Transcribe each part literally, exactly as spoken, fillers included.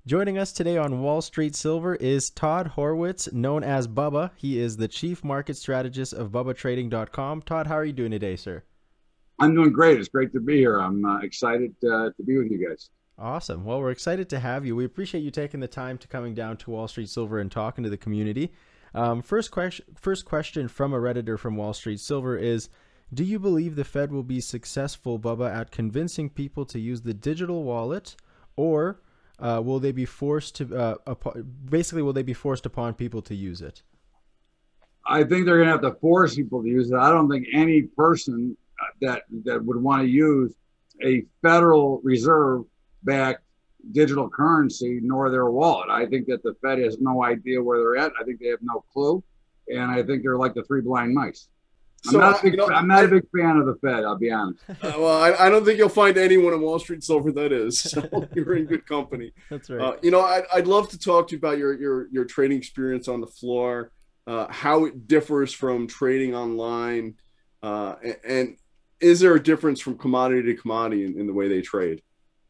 Joining us today on Wall Street Silver is Todd Horwitz, known as Bubba. He is the Chief Market Strategist of Bubba Trading dot com. Todd, how are you doing today, sir? I'm doing great. It's great to be here. I'm uh, excited uh, to be with you guys. Awesome. Well, we're excited to have you. We appreciate you taking the time to coming down to Wall Street Silver and talking to the community. Um, first, question, first question from a Redditor from Wall Street Silver is, do you believe the Fed will be successful, Bubba, at convincing people to use the digital wallet, or uh, will they be forced to, uh, up- basically, will they be forced upon people to use it? I think they're going to have to force people to use it. I don't think any person that that would want to use a Federal Reserve-backed digital currency nor their wallet. I think that the Fed has no idea where they're at. I think they have no clue, and I think they're like the three blind mice. I'm, So, not, a big, you know, I'm not a big fan of the Fed, I'll be honest. Uh, well, I, I don't think you'll find anyone in Wall Street Silver that is. So you're in good company. That's right. Uh, you know, I'd, I'd love to talk to you about your your your trading experience on the floor, uh, how it differs from trading online, uh, and, and is there a difference from commodity to commodity in, in the way they trade?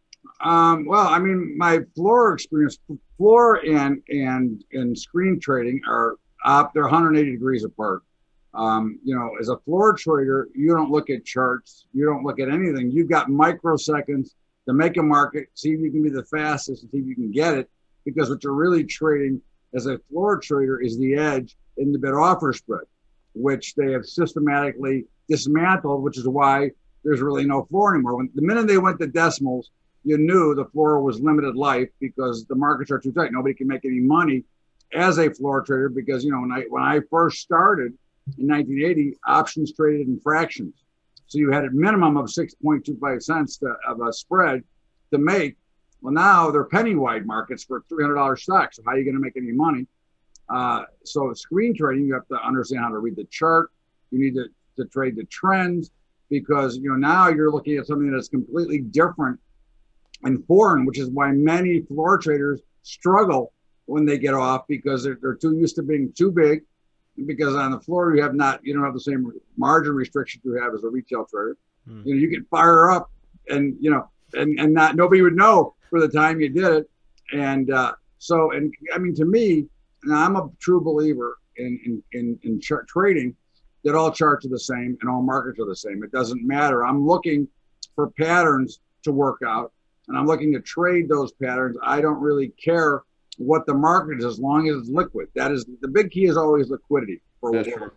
Um, well, I mean, my floor experience, floor and and and screen trading are up. They're one hundred eighty degrees apart. Um, you know, as a floor trader, you don't look at charts, you don't look at anything. You've got microseconds to make a market, see if you can be the fastest, and see if you can get it. Because what you're really trading as a floor trader is the edge in the bid-offer spread, which they have systematically dismantled, which is why there's really no floor anymore. When the minute they went to decimals, you knew the floor was limited life because the markets are too tight. Nobody can make any money as a floor trader because, you know, when I when I first started in nineteen eighty, options traded in fractions. So you had a minimum of six point two five cents to, of a spread to make. Well, now they're penny wide markets for three hundred dollars stocks. So how are you going to make any money? Uh, so screen trading, you have to understand how to read the chart. You need to to trade the trends because, you know, now you're looking at something that's completely different and foreign, which is why many floor traders struggle when they get off because they're, they're too used to being too big. Because on the floor you have not, you don't have the same margin restrictions you have as a retail trader. Hmm. You know, you can fire up and, you know, and, and not, nobody would know for the time you did it. And uh, so, and I mean, to me, now I'm a true believer in, in, in, in chart trading, that all charts are the same and all markets are the same. It doesn't matter. I'm looking for patterns to work out and I'm looking to trade those patterns. I don't really care what the market is as long as it's liquid. That is, the big key is always liquidity. For That's true.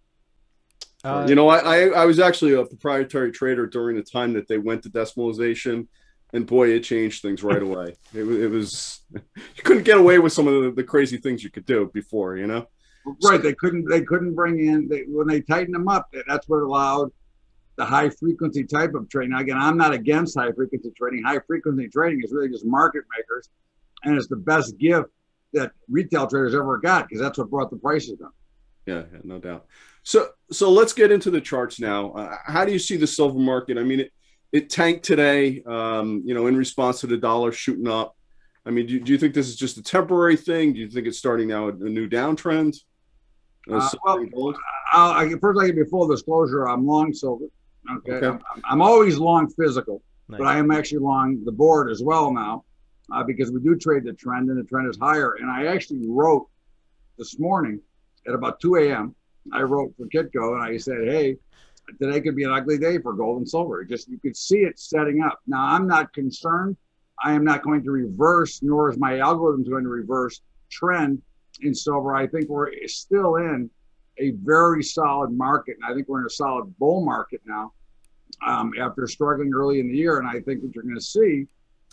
Uh, you know, I, I I was actually a proprietary trader during the time that they went to decimalization, and boy, it changed things right away. It, it was, you couldn't get away with some of the, the crazy things you could do before, you know? Right. They couldn't, they couldn't bring in, they, when they tightened them up, that's what allowed the high frequency type of trading. Now, again, I'm not against high frequency trading. High frequency trading is really just market makers. And it's the best gift that retail traders ever got because that's what brought the prices down. Yeah, yeah, no doubt. So, so let's get into the charts now. Uh, how do you see the silver market? I mean, it, it tanked today, um, you know, in response to the dollar shooting up. I mean, do, do you think this is just a temporary thing? Do you think it's starting now a, a new downtrend? Uh, uh, well, I'll, I, first, I give you full disclosure. I'm long silver. Okay, okay. I'm, I'm always long physical, nice. But I am actually long the board as well now. Uh, because we do trade the trend and the trend is higher. And I actually wrote this morning at about two A M I wrote for Kitco and I said, hey, today could be an ugly day for gold and silver. It just, you could see it setting up. Now, I'm not concerned. I am not going to reverse, nor is my algorithm going to reverse trend in silver. I think we're still in a very solid market. And I think we're in a solid bull market now um, after struggling early in the year. And I think what you're going to see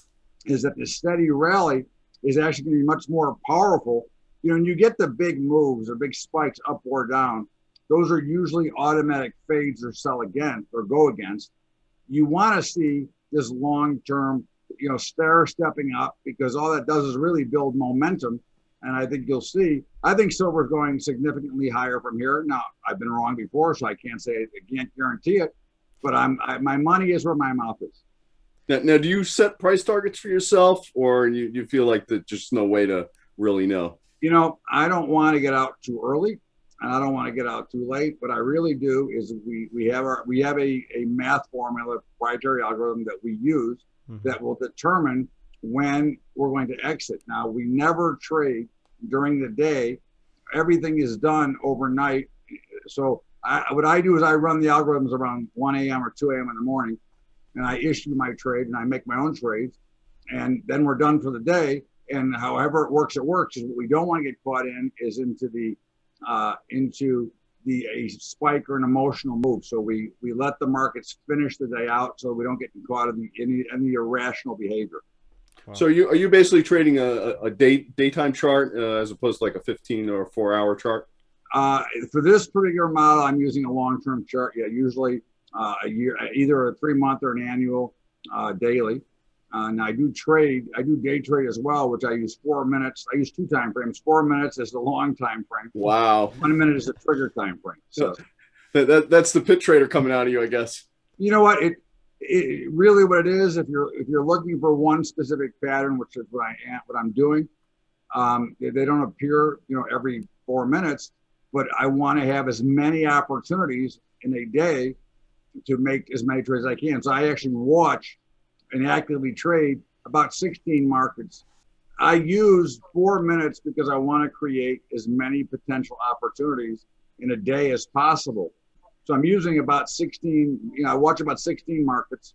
is that the steady rally is actually going to be much more powerful. You know, when you get the big moves or big spikes up or down, those are usually automatic fades or sell against or go against. You want to see this long-term, you know, stair stepping up because all that does is really build momentum. And I think you'll see, I think silver is going significantly higher from here. Now, I've been wrong before, so I can't say, I can't guarantee it, but I'm, I, my money is where my mouth is. Now, now, do you set price targets for yourself, or you, you feel like there's just no way to really know? You know, I don't want to get out too early, and I don't want to get out too late. What I really do is we we have our we have a, a math formula, proprietary algorithm that we use mm-hmm. that will determine when we're going to exit. Now, we never trade during the day. Everything is done overnight. So I, what I do is I run the algorithms around one A M or two A M in the morning, and I issue my trade and I make my own trades, and then we're done for the day. And however it works, it works. What we don't want to get caught in is into the uh, into the a spike or an emotional move. So we we let the markets finish the day out, so we don't get caught in the, any any irrational behavior. Wow. So are you are you basically trading a, a day daytime chart uh, as opposed to like a fifteen or a four hour chart? Uh, for this particular model, I'm using a long term chart. Yeah, usually uh, a year, either a three month or an annual uh, daily. Uh, and I do trade, I do day trade as well, which I use four minutes. I use two time frames. Four minutes is the long time frame. Wow. One minute is the trigger time frame. So that, that that's the pit trader coming out of you, I guess. You know what? It, it really what it is. If you're if you're looking for one specific pattern, which is what I am, what I'm doing, um, they, they don't appear, you know, every four minutes. But I want to have as many opportunities in a day to make as many trades as I can. So I actually watch and actively trade about sixteen markets. I use four minutes because I want to create as many potential opportunities in a day as possible. So I'm using about sixteen, you know, I watch about sixteen markets,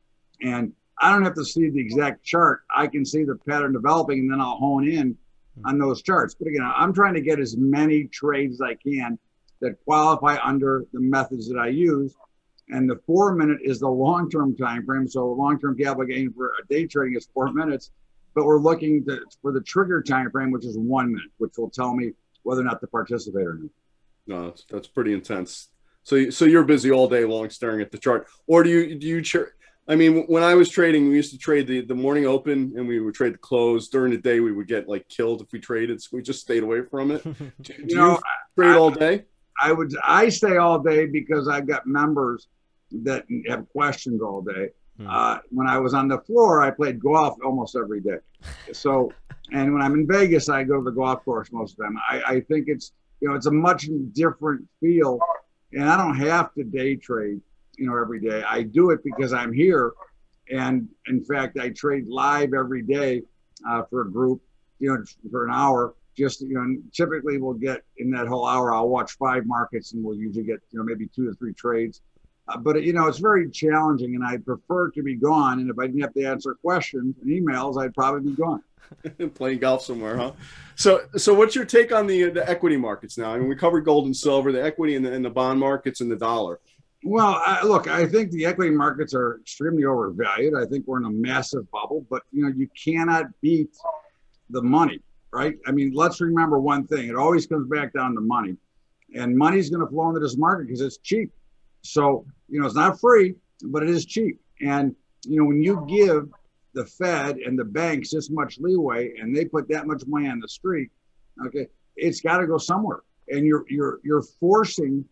and I don't have to see the exact chart. I can see the pattern developing, and then I'll hone in on those charts. But again, I'm trying to get as many trades as I can that qualify under the methods that I use. And the four minute is the long-term time frame. So long-term capital gain for a day trading is four minutes, but we're looking to, for the trigger time frame, which is one minute, which will tell me whether or not to participate or not. No, that's, that's pretty intense. So, so you're busy all day long staring at the chart, or do you, do you, I mean, when I was trading, we used to trade the, the morning open and we would trade the close. During the day, we would get like killed if we traded. So we just stayed away from it. Do, do you, know, you trade I, all day? I would, I stay all day because I've got members that have questions all day. Hmm. Uh, when I was on the floor, I played golf almost every day. So, and when I'm in Vegas, I go to the golf course most of the time. I, I think it's, you know, it's a much different feel, and I don't have to day trade, you know, every day. I do it because I'm here. And in fact, I trade live every day uh, for a group, you know, for an hour. Just, you know, typically we'll get in that whole hour, I'll watch five markets and we'll usually get, you know, maybe two to three trades. Uh, but, you know, it's very challenging, and I'd prefer to be gone. And if I didn't have to answer questions and emails, I'd probably be gone. Playing golf somewhere, huh? So, so what's your take on the the equity markets now? I mean, we covered gold and silver, the equity and the, and the bond markets and the dollar. Well, I, look, I think the equity markets are extremely overvalued. I think we're in a massive bubble, but, you know, you cannot beat the money, right? I mean, let's remember one thing. It always comes back down to money, and money's going to flow into this market because it's cheap. So, you know, it's not free, but it is cheap. And, you know, when you give the Fed and the banks this much leeway and they put that much money on the street, okay, it's got to go somewhere. And you're, you're, you're forcing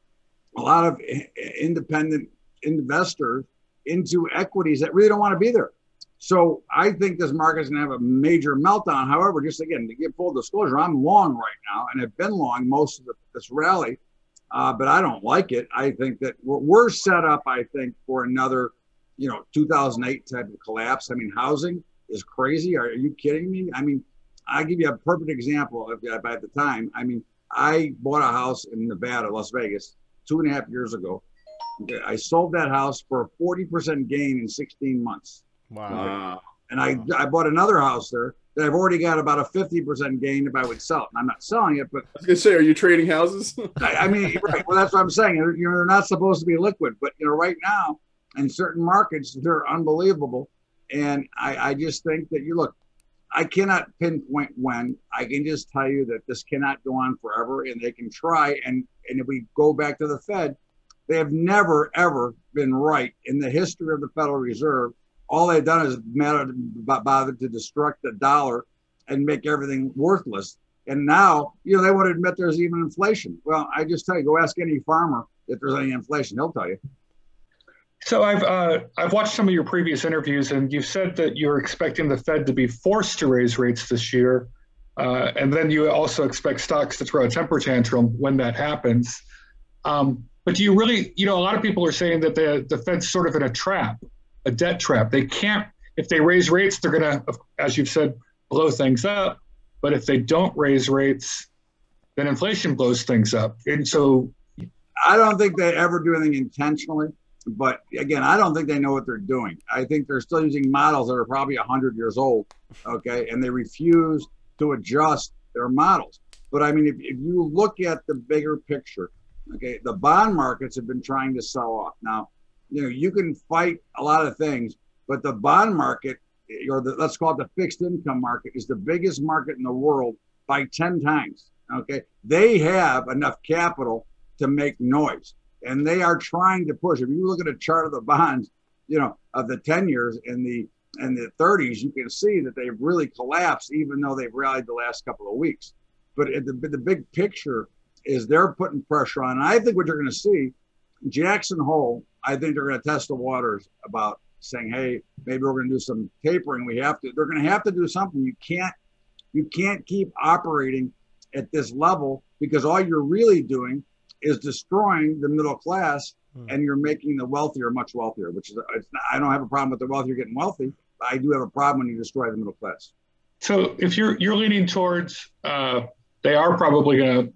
a lot of independent investors into equities that really don't want to be there. So I think this market's going to have a major meltdown. However, just again, to give full disclosure, I'm long right now, and I've been long most of the, this rally. Uh, but I don't like it. I think that we're, we're set up, I think, for another, you know, two thousand eight type of collapse. I mean, housing is crazy. Are, are you kidding me? I mean, I'll give you a perfect example of that at the time. I mean, I bought a house in Nevada, Las Vegas, two and a half years ago. Okay, I sold that house for a forty percent gain in sixteen months. Wow. Wow. And I, I bought another house there that I've already got about a fifty percent gain if I would sell it. And I'm not selling it, but I was going to say, are you trading houses? I, I mean, right. Well, that's what I'm saying. You know, they're not supposed to be liquid, but, you know, right now in certain markets, they're unbelievable. And I, I just think that you look, I cannot pinpoint when. I can just tell you that this cannot go on forever, and they can try. And, and if we go back to the Fed, they have never, ever been right in the history of the Federal Reserve. All they've done is bothered to destruct the dollar and make everything worthless. And now, you know, they want to admit there's even inflation. Well, I just tell you, go ask any farmer if there's any inflation. He'll tell you. So I've uh, I've watched some of your previous interviews, and you've said that you're expecting the Fed to be forced to raise rates this year. Uh, and then you also expect stocks to throw a temper tantrum when that happens. Um, but do you really, you know, a lot of people are saying that the, the Fed's sort of in a trap, a debt trap. They can't, if they raise rates, they're going to, as you've said, blow things up. But if they don't raise rates, then inflation blows things up. And so I don't think they ever do anything intentionally. But again, I don't think they know what they're doing. I think they're still using models that are probably one hundred years old, okay? And they refuse to adjust their models. But I mean, if, if you look at the bigger picture, okay, the bond markets have been trying to sell off. Now, you know, you can fight a lot of things, but the bond market, or the, let's call it the fixed income market, is the biggest market in the world by ten times, okay? They have enough capital to make noise. And they are trying to push. If you look at a chart of the bonds, you know, of the ten years and the and the thirties, you can see that they've really collapsed, even though they've rallied the last couple of weeks. But the, the big picture is they're putting pressure on. And I think what you're going to see, Jackson Hole, I think they're going to test the waters about saying, hey, maybe we're going to do some tapering. We have to. They're going to have to do something. You can't you can't keep operating at this level, because all you're really doing is destroying the middle class, hmm. and you're making the wealthier much wealthier, which is, it's not, I don't have a problem with the wealthier getting wealthy, but I do have a problem when you destroy the middle class. So if you're you're leaning towards, uh, they are probably going to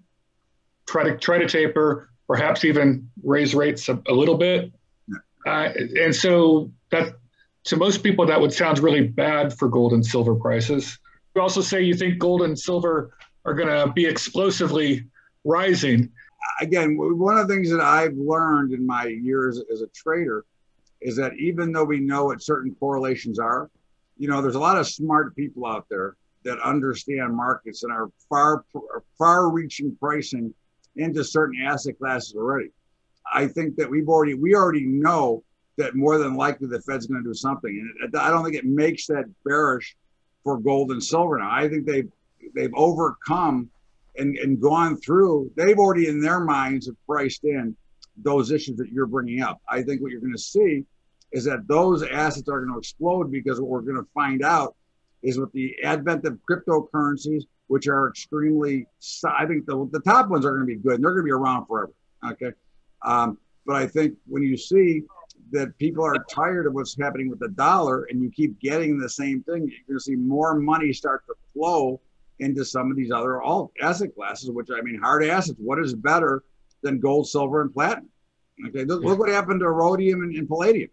try to try to taper, perhaps even raise rates a, a little bit. Yeah. Uh, and so that, to most people, that would sound really bad for gold and silver prices. You also say you think gold and silver are going to be explosively rising. Again, one of the things that I've learned in my years as a trader is that even though we know what certain correlations are, you know, there's a lot of smart people out there that understand markets and are far, far-reaching pricing into certain asset classes already. I think that we've already, we already know that more than likely the Fed's going to do something, and I don't think it makes that bearish for gold and silver now. I think they've they've overcome and, and gone through, they've already in their minds have priced in those issues that you're bringing up. I think what you're going to see is that those assets are going to explode, because what we're going to find out is with the advent of cryptocurrencies, which are extremely, I think the, the top ones are going to be good and they're going to be around forever. Okay. Um, but I think when you see that people are tired of what's happening with the dollar and you keep getting the same thing, you're going to see more money start to flow into some of these other alt asset classes, which, I mean, hard assets. What is better than gold, silver, and platinum? Okay, look, look what happened to rhodium and, and palladium.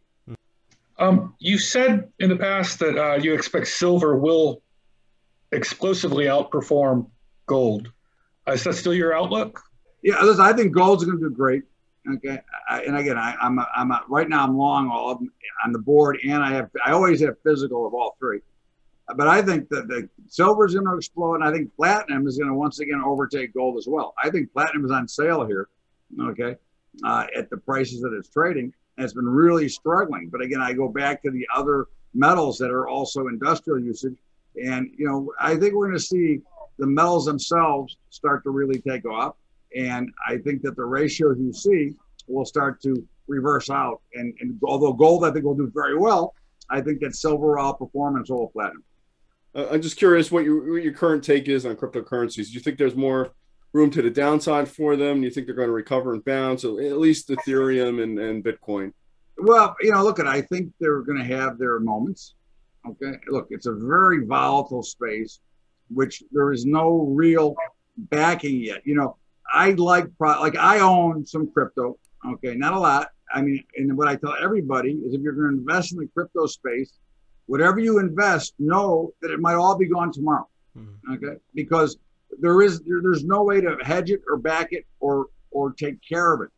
Um, you said in the past that uh, you expect silver will explosively outperform gold. Uh, is that still your outlook? Yeah, listen, I think gold's going to do great. Okay, I, and again, I, I'm a, I'm a, right now I'm long all of them on the board, and I have I always have physical of all three. But I think that the silver is going to explode, and I think platinum is going to once again overtake gold as well. I think platinum is on sale here, okay, uh, at the prices that it's trading, and it's been really struggling. But again, I go back to the other metals that are also industrial usage, and you know, I think we're going to see the metals themselves start to really take off, and I think that the ratios you see will start to reverse out. And, and although gold, I think, will do very well, I think that silver will outperform and so will platinum. Uh, I'm just curious what your what your current take is on cryptocurrencies. Do you think there's more room to the downside for them? Do you think they're going to recover and bounce? So at least Ethereum and, and Bitcoin. Well, you know, look, at I think they're going to have their moments. Okay, look, it's a very volatile space, which there is no real backing yet. You know, I like pro- like I own some crypto. Okay, not a lot. I mean, and what I tell everybody is, if you're going to invest in the crypto space, whatever you invest, know that it might all be gone tomorrow. Mm-hmm. Okay, because there is there, there's no way to hedge it or back it or or take care of it.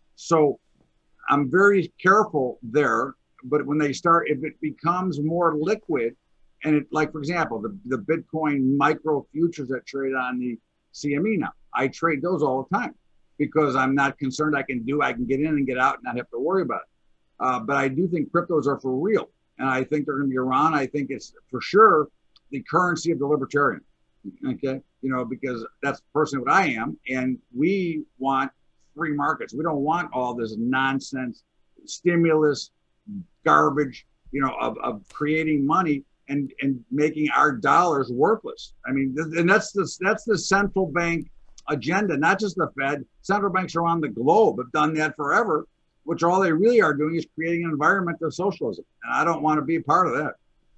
So I'm very careful there. But when they start, if it becomes more liquid, and it, like for example, the the Bitcoin micro futures that trade on the C M E now, I trade those all the time because I'm not concerned. I can do, I can get in and get out and not have to worry about it. Uh, but I do think cryptos are for real. And I think they're going to be around. I think it's for sure the currency of the libertarian. Okay. You know, because that's personally what I am. And we want free markets. We don't want all this nonsense, stimulus, garbage, you know, of, of creating money and, and making our dollars worthless. I mean, th- and that's the, that's the central bank agenda, not just the Fed. Central banks around the globe have done that forever, which all they really are doing is creating an environment of socialism. And I don't want to be a part of that.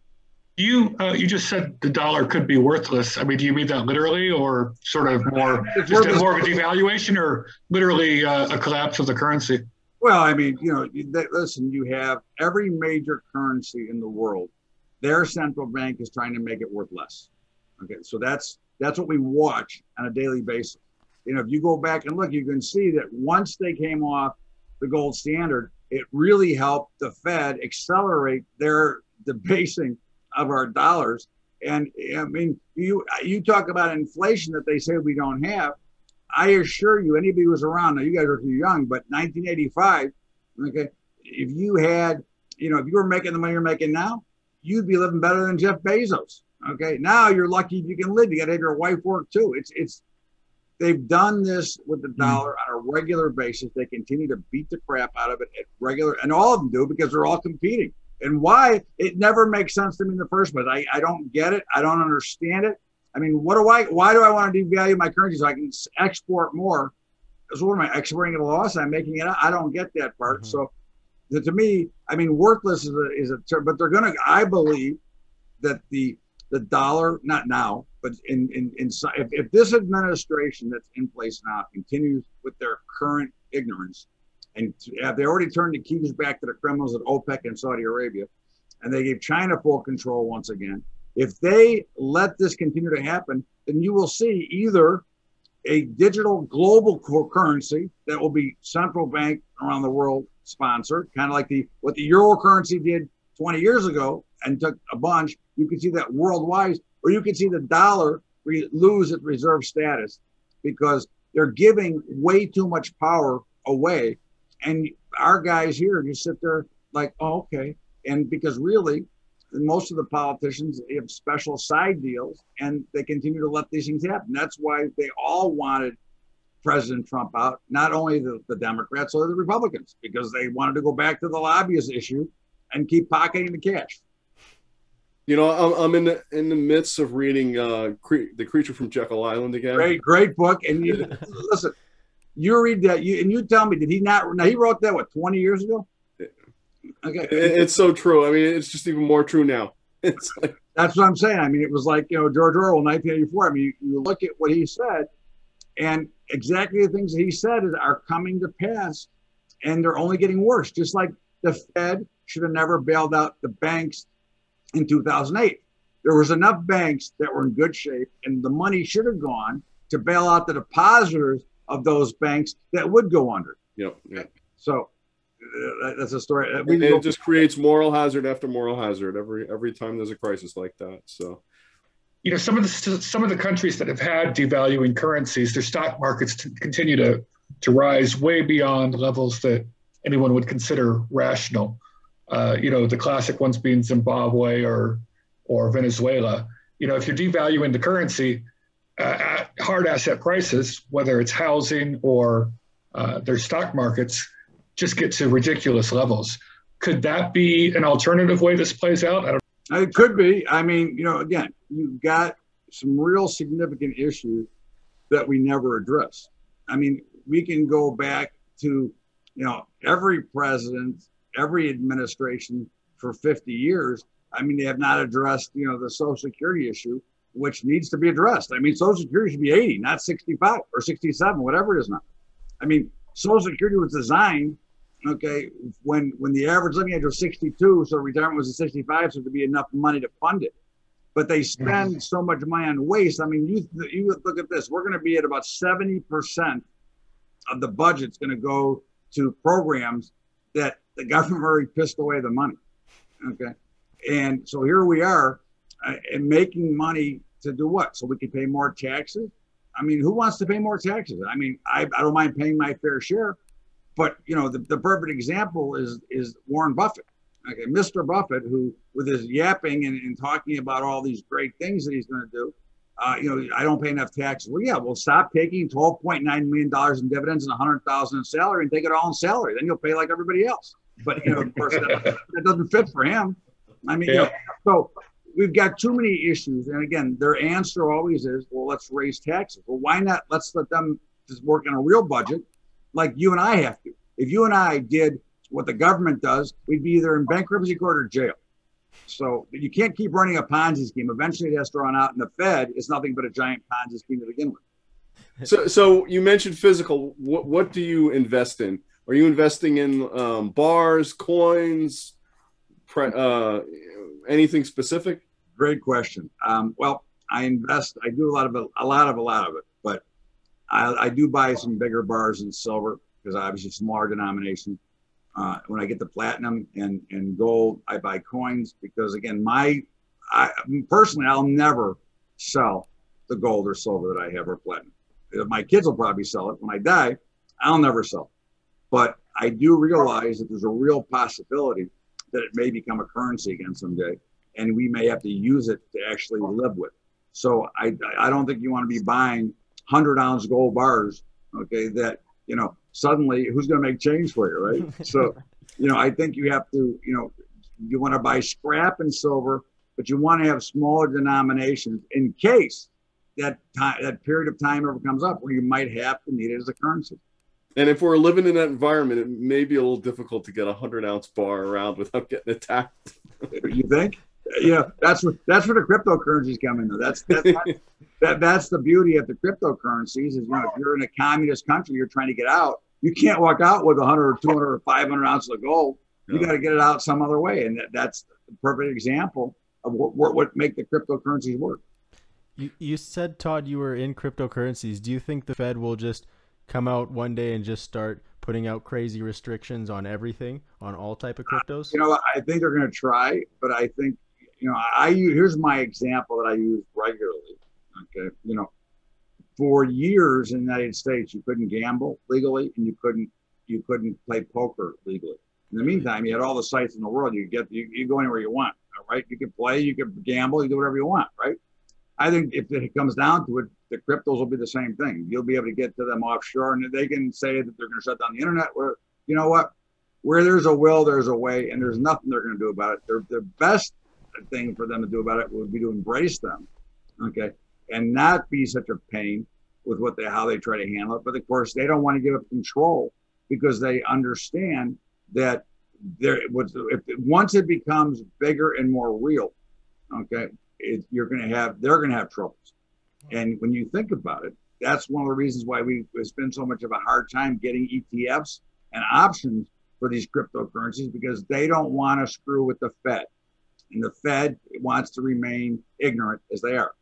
You uh, you just said the dollar could be worthless. I mean, do you mean that literally, or sort of more It's just worthless. more of a devaluation, or literally uh, a collapse of the currency? Well, I mean, you know, you- that- listen, you have every major currency in the world. Their central bank is trying to make it worth less. Okay, so that's that's what we watch on a daily basis. You know, if you go back and look, you can see that once they came off the gold standard, it really helped the Fed accelerate their debasing of our dollars. And I mean, you you talk about inflation that they say we don't have. I assure you, anybody who was around, now you guys are too young, but nineteen eighty-five, okay, if you had, you know, if you were making the money you're making now, you'd be living better than Jeff Bezos. Okay, now you're lucky if you can live. You got to have your wife work too. It's it's they've done this with the dollar on a regular basis. They continue to beat the crap out of it at regular, and all of them do because they're all competing. And why? It never makes sense to me in the first place. I, I don't get it. I don't understand it. I mean, what do I? Why do I want to devalue my currency so I can export more? Because what am I exporting at a loss? I'm making it. I don't get that part. Mm-hmm. So, the, to me, I mean, worthless is a is a term, but they're gonna. I believe that the the dollar, not now, but in in in if, if this administration that's in place now continues with their current ignorance, and have they already turned the keys back to the criminals at OPEC and Saudi Arabia, and they gave China full control once again. If they let this continue to happen, then you will see either a digital global currency that will be central bank around the world sponsored, kind of like the what the euro currency did twenty years ago and took a bunch. You can see that worldwide, or you can see the dollar re- lose its reserve status because they're giving way too much power away. And our guys here just sit there like, oh, okay. And because really, most of the politicians have special side deals and they continue to let these things happen. That's why they all wanted President Trump out, not only the, the Democrats or the Republicans, because they wanted to go back to the lobbyist issue and keep pocketing the cash. You know, I'm, I'm in the in the midst of reading uh, Cre- The Creature from Jekyll Island again. Great, great book. And you, listen, you read that, you and you tell me, did he not? Now he wrote that what twenty years ago? Okay, it, it's so true. I mean, it's just even more true now. It's like that's what I'm saying. I mean, it was like you know George Orwell, nineteen eighty-four. I mean, you, you look at what he said, and exactly the things that he said are coming to pass, and they're only getting worse. Just like the Fed should have never bailed out the banks in two thousand eight. There was enough banks that were in good shape, and the money should have gone to bail out the depositors of those banks that would go under. Yep. Yep. So uh, that's a story. We and it just creates moral hazard after moral hazard every every time there's a crisis like that. So, you know, some of the some of the countries that have had devaluing currencies, their stock markets t- continue to to rise way beyond levels that anyone would consider rational. Uh, you know, the classic ones being Zimbabwe or or Venezuela. You know, if you're devaluing the currency uh, at hard asset prices, whether it's housing or uh, their stock markets, just get to ridiculous levels. Could that be an alternative way this plays out? I don't know. It could be. I mean, you know, again, you've got some real significant issues that we never addressed. I mean, we can go back to, you know, every president, every administration for fifty years. I mean, they have not addressed, you know, the Social Security issue, which needs to be addressed. I mean, Social Security should be eighty, not sixty-five or sixty-seven, whatever it is now. I mean, Social Security was designed, okay, when when the average living age was sixty-two, so retirement was at sixty-five, so there'd be enough money to fund it. But they spend mm-hmm. so much money on waste. I mean, you you look at this. We're going to be at about seventy percent of the budget's going to go to programs that the government already pissed away the money, okay? And so here we are uh, and making money to do what? So we can pay more taxes? I mean, who wants to pay more taxes? I mean, I, I don't mind paying my fair share, but, you know, the, the perfect example is is Warren Buffett, okay? Mister Buffett, who with his yapping and, and talking about all these great things that he's going to do, uh, you know, I don't pay enough taxes. Well, yeah, well, stop taking twelve point nine million dollars in dividends and one hundred thousand dollars in salary and take it all in salary. Then you'll pay like everybody else. But, you know, of course, that, that doesn't fit for him. I mean, yeah. You know, so we've got too many issues. And again, their answer always is, well, let's raise taxes. Well, why not? Let's let them just work on a real budget like you and I have to. If you and I did what the government does, we'd be either in bankruptcy court or jail. So you can't keep running a Ponzi scheme. Eventually it has to run out, and the Fed is nothing but a giant Ponzi scheme to begin with. So, so you mentioned physical. What, what do you invest in? Are you investing in um, bars, coins, pre, uh, anything specific? Great question. Um, well, I invest. I do a lot of it, a lot of a lot of it, but I, I do buy some bigger bars in silver because obviously smaller denomination. Uh, when I get the platinum and, and gold, I buy coins because again, my I personally, I'll never sell the gold or silver that I have or platinum. My kids will probably sell it when I die. I'll never sell. But I do realize that there's a real possibility that it may become a currency again someday, and we may have to use it to actually live with. So I I don't think you want to be buying hundred ounce gold bars, okay, that, you know, suddenly who's going to make change for you, right? So, you know, I think you have to, you know, you want to buy scrap and silver, but you want to have smaller denominations in case that time, that period of time ever comes up where you might have to need it as a currency. And if we're living in that environment, it may be a little difficult to get a hundred ounce bar around without getting attacked. You think? You know, that's what that's where the cryptocurrencies come in. Though. That's that's that that's the beauty of the cryptocurrencies is, you know, if you're in a communist country, you're trying to get out. You can't walk out with a hundred or two hundred or five hundred ounces of gold. You no. got to get it out some other way, and that, that's the perfect example of what what, what make the cryptocurrencies work. You you said, Todd, you were in cryptocurrencies. Do you think the Fed will just come out one day and just start putting out crazy restrictions on everything, on all type of cryptos? You know, I think they're going to try, but I think, you know, I here's my example that I use regularly. Okay, you know, for years in the United States, you couldn't gamble legally, and you couldn't you couldn't play poker legally. In the meantime, you had all the sites in the world. You get you, you go anywhere you want. All right, you can play, you can gamble, you do whatever you want. Right. I think if it comes down to it, the cryptos will be the same thing. You'll be able to get to them offshore, and they can say that they're going to shut down the internet. Where, you know what, where there's a will, there's a way, and there's nothing they're going to do about it. Their the best thing for them to do about it would be to embrace them, okay, and not be such a pain with what they how they try to handle it. But of course, they don't want to give up control because they understand that there if once it becomes bigger and more real, okay. It, you're going to have, they're going to have troubles. And when you think about it, that's one of the reasons why we spend so much of a hard time getting E T Fs and options for these cryptocurrencies, because they don't want to screw with the Fed. And the Fed wants to remain ignorant as they are.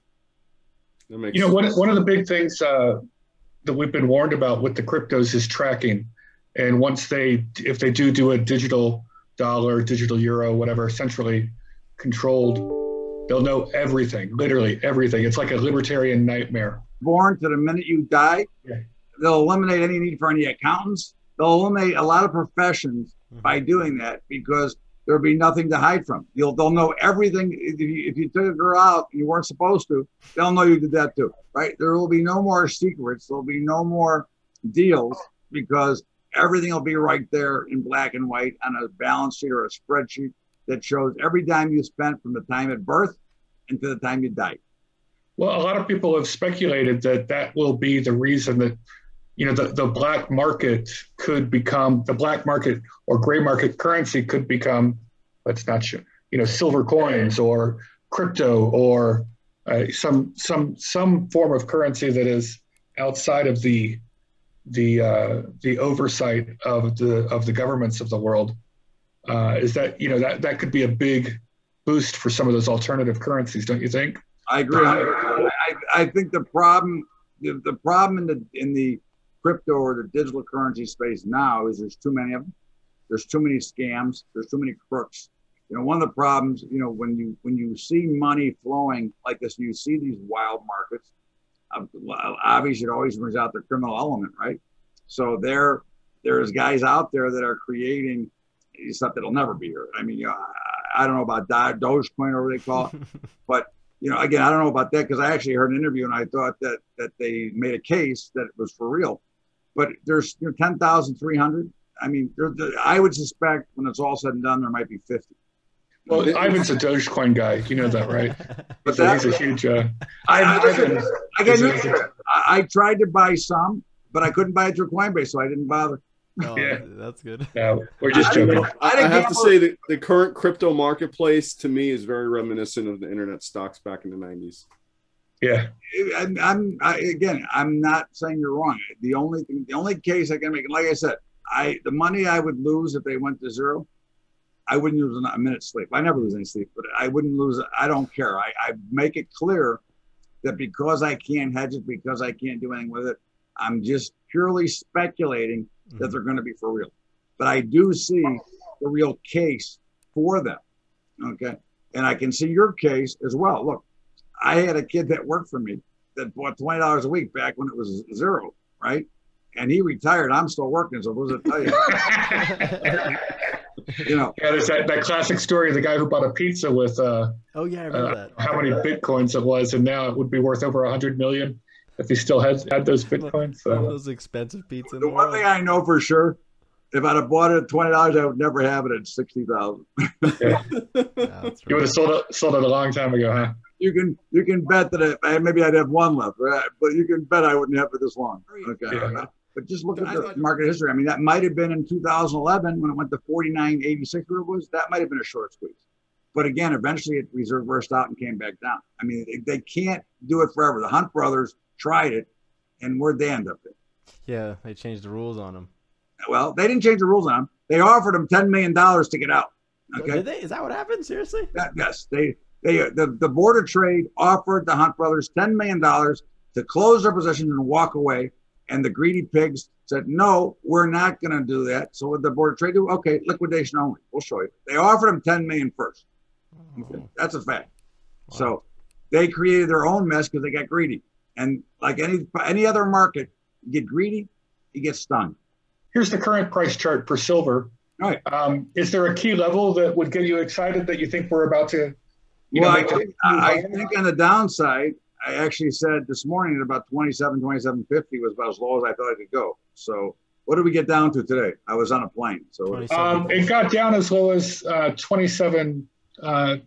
You know, sense. one, one of the big things uh, that we've been warned about with the cryptos is tracking. And once they, if they do do a digital dollar, digital euro, whatever, centrally controlled, they'll know everything, literally everything. It's like a libertarian nightmare. Born to the minute you die, yeah. They'll eliminate any need for any accountants. They'll eliminate a lot of professions mm-hmm. by doing that, because there'll be nothing to hide from. You'll, they'll know everything. If you, if you took a girl out and you weren't supposed to, they'll know you did that too, right? There will be no more secrets. There'll be no more deals, because everything will be right there in black and white on a balance sheet or a spreadsheet that shows every dime you spent from the time at birth and to the time you died. Well, a lot of people have speculated that that will be the reason that, you know, the, the black market could become, the black market or gray market currency could become, let's not show, you know, silver coins or crypto or uh, some some some form of currency that is outside of the the uh, the oversight of the of the governments of the world. Uh, is that, you know, that, that could be a big boost for some of those alternative currencies, don't you think? I agree. I, I think the problem, the, the problem in the in the crypto or the digital currency space now is there's too many of them. There's too many scams. There's too many crooks. You know, one of the problems, you know, when you when you see money flowing like this, you see these wild markets. Uh, obviously, it always brings out the criminal element, right? So there, there's guys out there that are creating stuff that'll never be here. I mean, you know, I, I don't know about Dogecoin or what they call it, but you know, again, I don't know about that because I actually heard an interview and I thought that that they made a case that it was for real. But there's, you know, ten thousand three hundred. I mean, there, there, I would suspect when it's all said and done, there might be fifty. Well, it, Ivan's a Dogecoin guy. You know that, right? But so he's a huge. Uh, I, Ivan, I, I, I tried to buy some, but I couldn't buy it through Coinbase, so I didn't bother. Oh, Yeah. that's good. No, we're just I- joking. I, I have to say that the current crypto marketplace to me is very reminiscent of the internet stocks back in the nineties. Yeah. I'm, I'm I, again, I'm not saying you're wrong. The only thing, the only case I can make, like I said, I the money I would lose if they went to zero, I wouldn't lose a minute's sleep. I never lose any sleep, but I wouldn't lose. I don't care. I, I make it clear that because I can't hedge it, because I can't do anything with it, I'm just purely speculating that they're going to be for real. But I do see the real case for them. Okay, and I can see your case as well. Look, I had a kid that worked for me that bought twenty dollars a week back when it was zero, right? And he retired. I'm still working, so what does it tell you? You know, Yeah, there's that, that classic story of the guy who bought a pizza with uh, Oh yeah, I remember uh, that. how many bitcoins it was, and now it would be worth over a hundred million if he still had had those bitcoins. One of So those expensive pizza in the the one world. thing I know for sure, if I'd have bought it at twenty dollars, I would never have it at sixty thousand. Yeah, that's you would right. have sold it sold it a long time ago, huh? You can you can bet that if, I- maybe I'd have one left, right? But you can bet I wouldn't have it this long. Okay. Yeah. But just look at the market history. I mean, that might have been in two thousand eleven when it went to forty-nine eighty-six, where it was. That might have been a short squeeze. But again, eventually it reversed out and came back down. I mean, they, they can't do it forever. The Hunt brothers tried it, and where'd they end up at? Yeah, they changed the rules on them. Well, they didn't change the rules on them. They offered them ten million dollars to get out. Okay. Did they? Is that what happened? Seriously? That, yes, they they the, the board of trade offered the Hunt brothers ten million dollars to close their position and walk away. And the greedy pigs said, no, we're not going to do that. So what the board of trade do? Okay, liquidation only. We'll show you. They offered them ten million dollars first. Okay, that's a fact. Wow. So they created their own mess because they got greedy. And like any any other market, you get greedy, you get stung. Here's the current price chart for silver. All right. Um, is there a key level that would get you excited that you think we're about to? You Well, know, I, make a- think- I I think on the downside, I actually said this morning that about twenty-seven, twenty-seven fifty was about as low as I thought it could go. So what did we get down to today? I was on a plane. So twenty-seven. Um, it got down as low as uh, twenty-seven. Uh,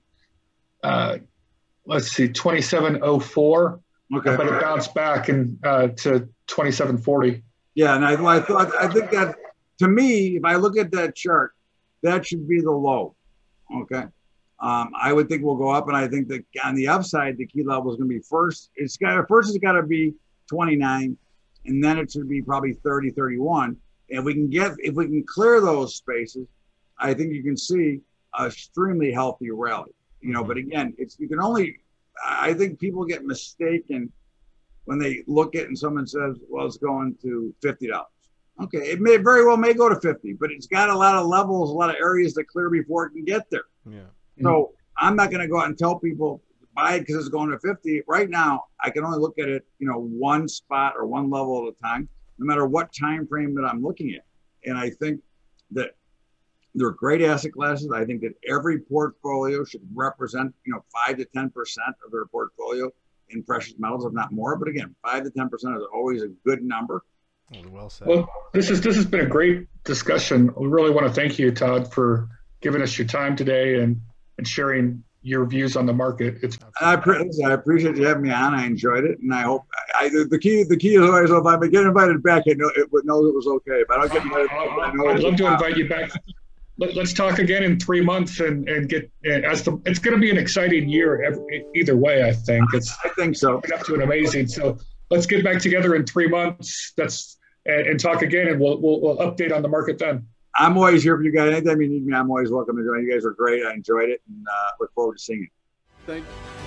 uh, let's see, twenty-seven oh four, okay. but it bounced back and uh, to twenty-seven forty. Yeah, and I, I thought I think that to me, if I look at that chart, that should be the low. Okay. Um, I would think we'll go up, and I think that on the upside, the key level is going to be first. It's got first. It's got to be twenty-nine, and then it should be probably thirty, thirty-one. And if we can get, if we can clear those spaces, I think you can see a extremely healthy rally. You know, but again, it's you can only. I think people get mistaken when they look at it and someone says, "Well, it's going to fifty dollars." Okay, it may very well may go to fifty, but it's got a lot of levels, a lot of areas to clear before it can get there. Yeah. So I'm not going to go out and tell people buy it because it's going to fifty. Right now, I can only look at it, you know, one spot or one level at a time, no matter what time frame that I'm looking at. And I think that they're great asset classes. I think that every portfolio should represent, you know, five to ten percent of their portfolio in precious metals, if not more. But again, five to ten percent is always a good number. Well said. Well, this is this has been a great discussion. We really want to thank you, Todd, for giving us your time today and, and sharing your views on the market. It's I, pre- I appreciate you having me on. I enjoyed it, and I hope I, the key the key is always if I get invited back, I know it would know it was okay. If I don't get invited, back, I know I'd it love to was- invite you back. Let, let's talk again in three months and, and get and as the it's going to be an exciting year every, either way. I think it's I think so. up to an amazing. So let's get back together in three months. That's and, and talk again, and we'll, we'll we'll update on the market then. I'm always here for you guys. Anytime you need me, I'm always welcome to join. You guys are great. I enjoyed it, and uh, look forward to seeing you. Thank